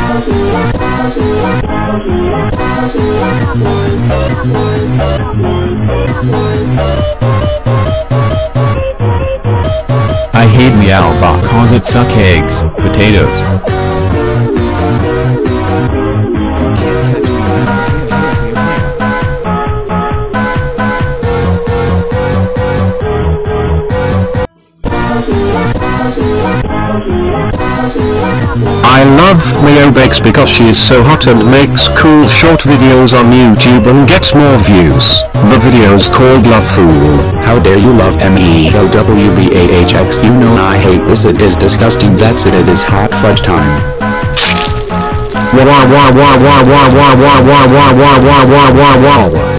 I hate Meowbahh cause it suck eggs, potatoes. Can't catch me now. I love Meowbahh because she is so hot and makes cool short videos on YouTube and gets more views. The video's called Love Fool. How dare you love Meowbahh? You know I hate this, it is disgusting. That's it is hot fudge time. Wah wah wah wah wah wah wah wah wah wah wah wah wah wah wah.